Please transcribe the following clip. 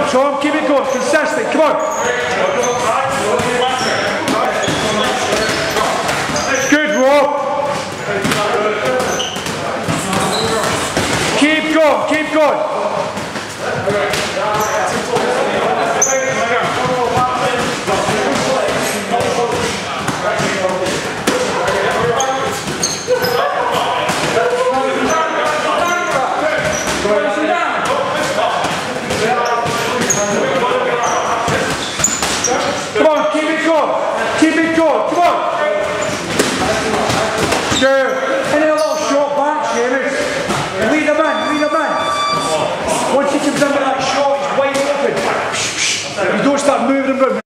Tom, keep it going, consistent, come on. Good, Rob. Keep going, keep going.